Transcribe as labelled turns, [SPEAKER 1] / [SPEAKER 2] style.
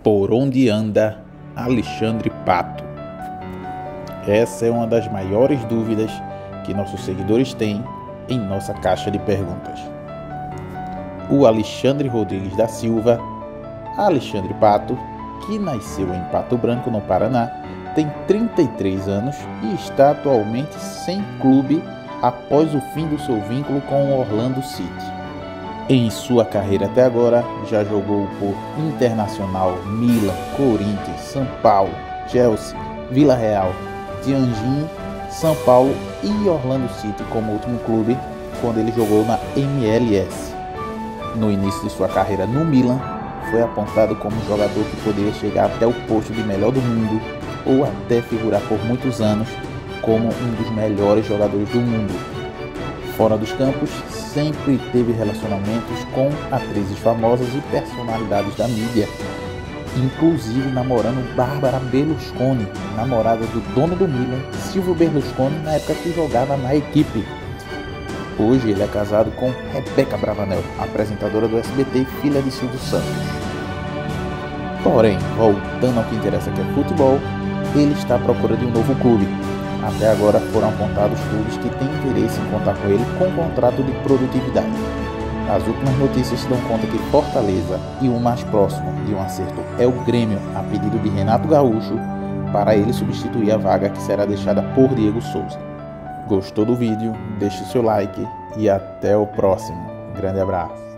[SPEAKER 1] Por onde anda Alexandre Pato? Essa é uma das maiores dúvidas que nossos seguidores têm em nossa caixa de perguntas. O Alexandre Rodrigues da Silva, Alexandre Pato, que nasceu em Pato Branco, no Paraná, tem 33 anos e está atualmente sem clube após o fim do seu vínculo com o Orlando City. Em sua carreira até agora, já jogou por Internacional, Milan, Corinthians, São Paulo, Chelsea, Vila Real, Tianjin, São Paulo e Orlando City como último clube, quando ele jogou na MLS. No início de sua carreira no Milan, foi apontado como um jogador que poderia chegar até o posto de melhor do mundo ou até figurar por muitos anos como um dos melhores jogadores do mundo. Fora dos campos, sempre teve relacionamentos com atrizes famosas e personalidades da mídia, inclusive namorando Bárbara Berlusconi, namorada do dono do Milan, Silvio Berlusconi, na época que jogava na equipe. Hoje ele é casado com Rebeca Bravanel, apresentadora do SBT e filha de Silvio Santos. Porém, voltando ao que interessa, que é futebol, ele está à procura de um novo clube. Até agora foram apontados clubes que têm interesse em contar com ele com contrato de produtividade. As últimas notícias dão conta que Fortaleza e o mais próximo de um acerto é o Grêmio, a pedido de Renato Gaúcho, para ele substituir a vaga que será deixada por Diego Souza. Gostou do vídeo? Deixe o seu like e até o próximo. Grande abraço.